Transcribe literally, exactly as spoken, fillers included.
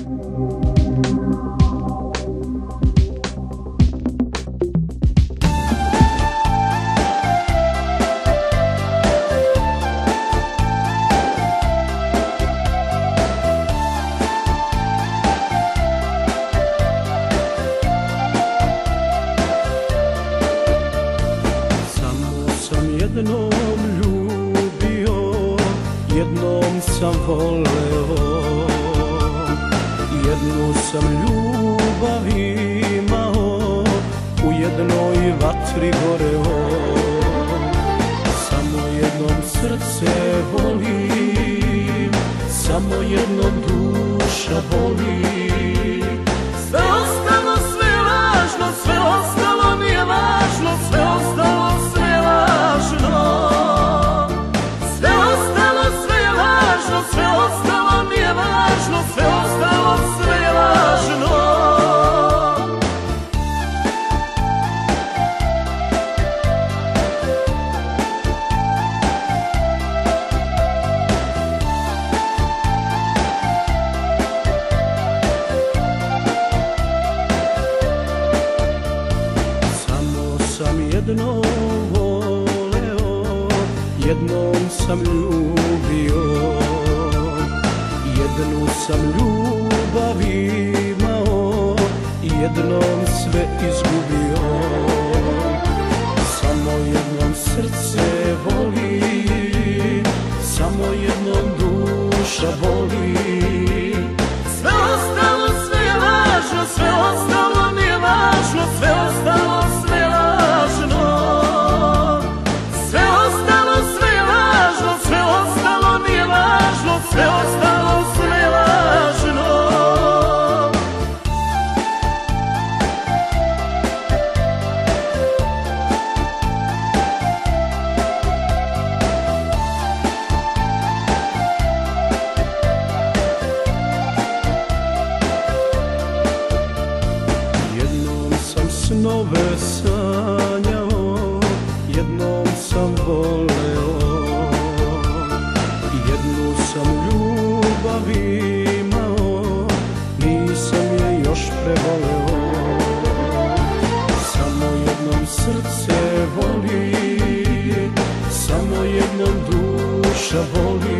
Jednom ljubio, jednom sam voleo, jednu sam ljubav imao, u jednoj vatri goreo. Samo jednom srce volim, samo jednom duša boli. Sve ostalo sve je lažno, sve ostalo nije važno, sve ostalo sve je lažno. Sve ostalo sve je lažno, sve ostalo nije važno, sve ostalo sve je lažno. Jednom voleo, jednom sam ljubio, jednu sam ljubav imao, jednom sve izgubio. Samo jednom srce voli, samo jednom duša boli. Sve ostalo sve je lažno, sve ostalo nije važno, sve ostalo sve je lažno. Sve ostalo sve je lažno, sve ostalo nije važno, sve ostalo sve je lažno. Jednom sam snove sanjao, jednom sam voleo, jednu sam ljubav imao, nisam je još prevoleo. Samo jednom srce voli, samo jednom duša boli.